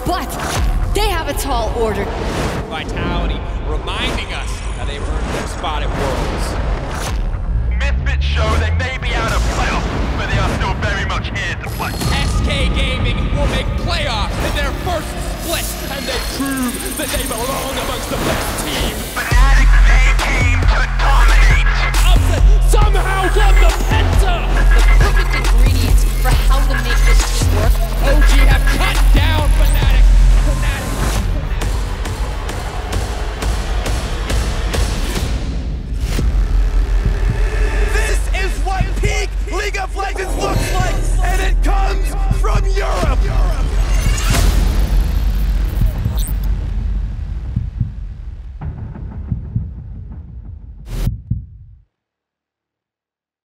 but they have a tall order. Vitality, reminding us how they've earned their spot at Worlds. Misfits show they may be out of playoffs, but they are still very much here to play. SK Gaming will make playoffs in their first split, and they prove that they belong amongst the best teams. Fanatics, they came to dominate. Upset somehow won the Penta! The perfect ingredients for how to make this work. OG have come